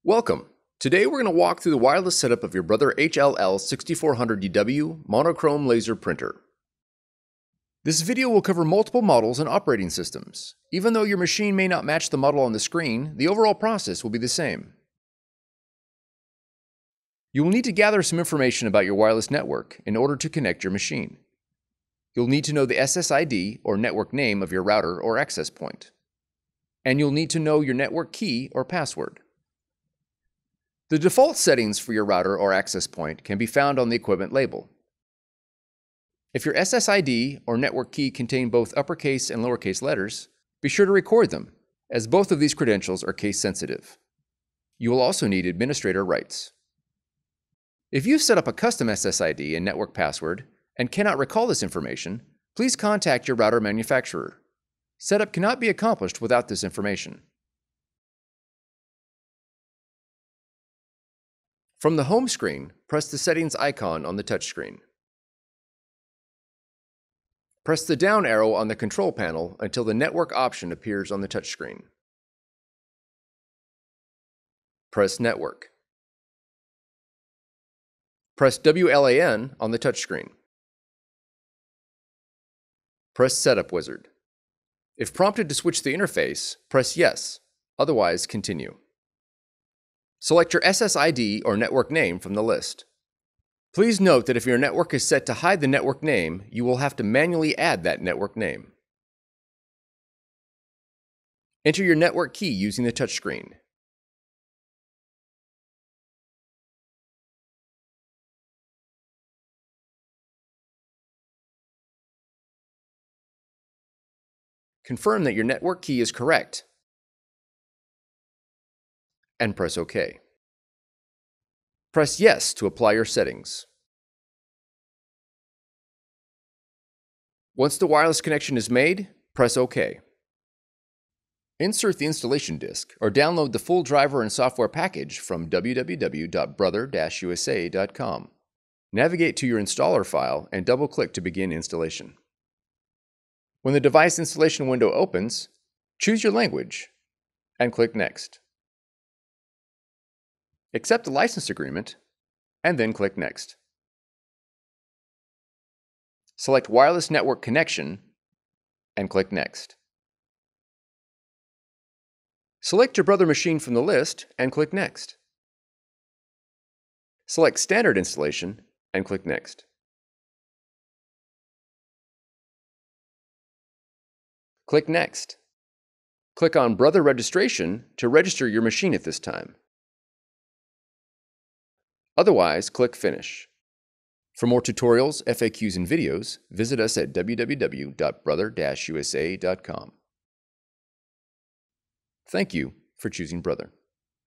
Welcome! Today we're going to walk through the wireless setup of your Brother HL-L6400DW monochrome laser printer. This video will cover multiple models and operating systems. Even though your machine may not match the model on the screen, the overall process will be the same. You will need to gather some information about your wireless network in order to connect your machine. You'll need to know the SSID or network name of your router or access point. And you'll need to know your network key or password. The default settings for your router or access point can be found on the equipment label. If your SSID or network key contain both uppercase and lowercase letters, be sure to record them, as both of these credentials are case sensitive. You will also need administrator rights. If you've set up a custom SSID and network password and cannot recall this information, please contact your router manufacturer. Setup cannot be accomplished without this information. From the home screen, press the settings icon on the touchscreen. Press the down arrow on the control panel until the network option appears on the touchscreen. Press Network. Press WLAN on the touchscreen. Press Setup Wizard. If prompted to switch the interface, press Yes, otherwise continue. Select your SSID or network name from the list. Please note that if your network is set to hide the network name, you will have to manually add that network name. Enter your network key using the touchscreen. Confirm that your network key is correct and press OK. Press Yes to apply your settings. Once the wireless connection is made, press OK. Insert the installation disk or download the full driver and software package from www.brother-usa.com. Navigate to your installer file and double-click to begin installation. When the device installation window opens, choose your language and click Next. Accept the license agreement, and then click Next. Select Wireless Network Connection, and click Next. Select your Brother machine from the list, and click Next. Select Standard Installation, and click Next. Click Next. Click on Brother Registration to register your machine at this time. Otherwise, click Finish. For more tutorials, FAQs, and videos, visit us at www.brother-usa.com. Thank you for choosing Brother.